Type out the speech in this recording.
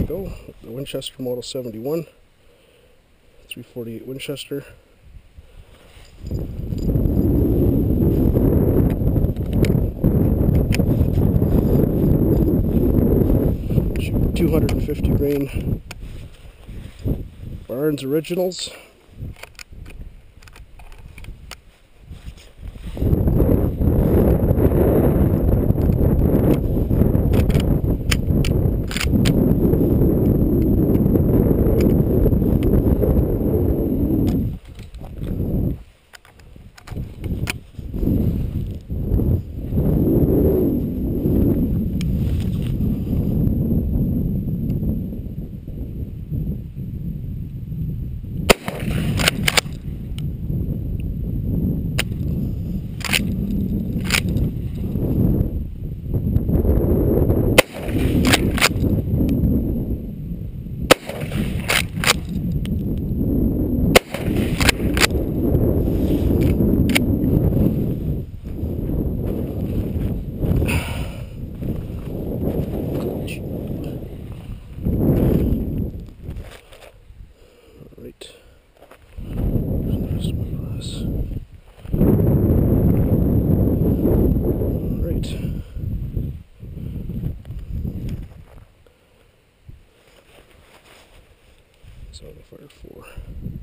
go with the Winchester Model 71, 348 Winchester. Shoot 250 grain Barnes Originals. Right. Right. So I fired 4.